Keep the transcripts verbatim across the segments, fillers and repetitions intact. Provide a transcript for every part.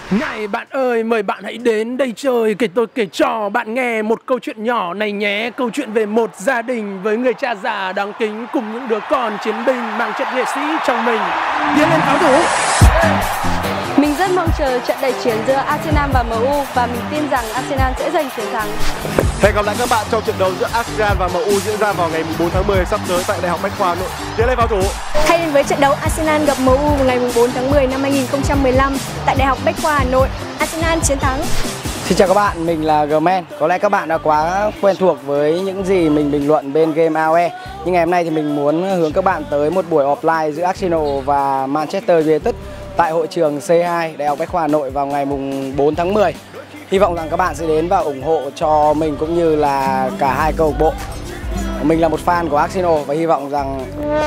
Này bạn ơi, mời bạn hãy đến đây chơi, kể tôi kể cho bạn nghe một câu chuyện nhỏ này nhé. Câu chuyện về một gia đình với người cha già đáng kính cùng những đứa con chiến binh mang chất nghệ sĩ trong mình. Tiến lên pháo thủ. Mình rất mong chờ trận đại chiến giữa Arsenal và em u và mình tin rằng Arsenal sẽ giành chiến thắng. Hẹn gặp lại các bạn trong trận đấu giữa Arsenal và em u diễn ra vào ngày bốn tháng mười sắp tới tại Đại học Bách Khoa Hà Nội. Tiến lên pháo thủ. Hãy đến với trận đấu Arsenal gặp em u vào ngày bốn tháng mười năm hai nghìn không trăm mười lăm tại Đại học Bách Khoa Hà Nội. Arsenal chiến thắng. Xin chào các bạn, mình là Gman. Có lẽ các bạn đã quá quen thuộc với những gì mình bình luận bên game a o e. Nhưng ngày hôm nay thì mình muốn hướng các bạn tới một buổi offline giữa Arsenal và Manchester United tại hội trường C hai Đại học Bách Khoa Hà Nội vào ngày bốn tháng mười. Hy vọng rằng các bạn sẽ đến và ủng hộ cho mình cũng như là cả hai câu lạc bộ. Mình là một fan của Arsenal và hy vọng rằng...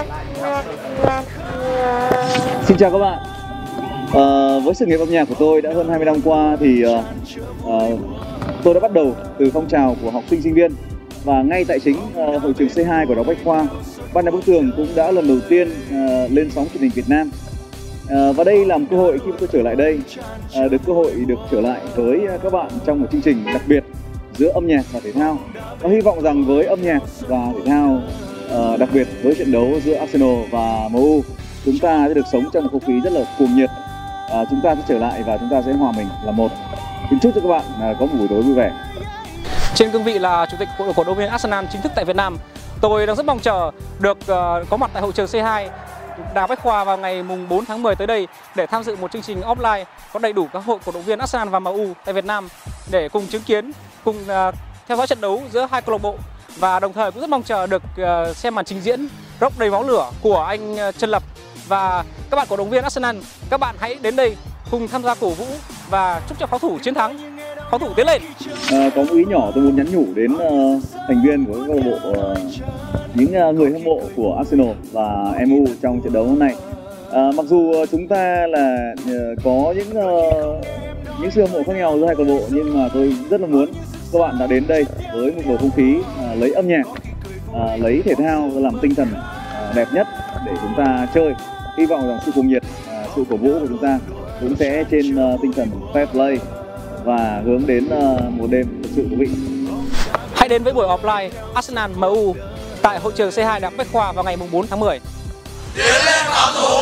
Xin chào các bạn. À, với sự nghiệp âm nhạc của tôi đã hơn hai mươi năm qua thì uh, uh, tôi đã bắt đầu từ phong trào của học sinh sinh viên, và ngay tại chính uh, hội trường C hai của Đại học Bách Khoa, Ban Nhạc Bức Tường cũng đã lần đầu tiên uh, lên sóng truyền hình Việt Nam. Uh, và đây là một cơ hội khi tôi trở lại đây, uh, được cơ hội được trở lại với uh, các bạn trong một chương trình đặc biệt giữa âm nhạc và thể thao. Và hy vọng rằng với âm nhạc và thể thao, uh, đặc biệt với trận đấu giữa Arsenal và em u, chúng ta sẽ được sống trong một không khí rất là cuồng nhiệt. À, chúng ta sẽ trở lại và chúng ta sẽ hòa mình là một. Xin chúc cho các bạn à, có một buổi tối vui vẻ. Trên cương vị là chủ tịch hội cổ động viên Arsenal chính thức tại Việt Nam, tôi đang rất mong chờ được uh, có mặt tại hội trường C hai Đại học Bách Khoa vào ngày bốn tháng mười tới đây để tham dự một chương trình offline có đầy đủ các hội cổ động viên Arsenal và em u tại Việt Nam để cùng chứng kiến, cùng uh, theo dõi trận đấu giữa hai câu lạc bộ, và đồng thời cũng rất mong chờ được uh, xem màn trình diễn rock đầy máu lửa của anh uh, Trần Lập. Và các bạn cổ động viên Arsenal, các bạn hãy đến đây cùng tham gia cổ vũ và chúc cho pháo thủ chiến thắng. Pháo thủ tiến lên. À, có một ý nhỏ tôi muốn nhắn nhủ đến uh, thành viên của các câu lạc bộ, uh, những uh, người hâm mộ của Arsenal và em u trong trận đấu hôm nay. Uh, mặc dù uh, chúng ta là uh, có những uh, những sự hâm mộ khác nhau giữa hai câu lạc bộ, nhưng mà tôi rất là muốn các bạn đã đến đây với một bầu không khí uh, lấy âm nhạc, uh, lấy thể thao làm tinh thần uh, đẹp nhất để chúng ta chơi. Hy vọng rằng sự cuồng nhiệt, uh, sự cổ vũ của chúng ta cũng sẽ trên uh, tinh thần fair play và hướng đến uh, một đêm thật sự thú vị. Hãy đến với buổi offline Arsenal em u tại hội trường C hai Đại học Bách Khoa vào ngày bốn tháng mười. Tiến lên pháo thủ!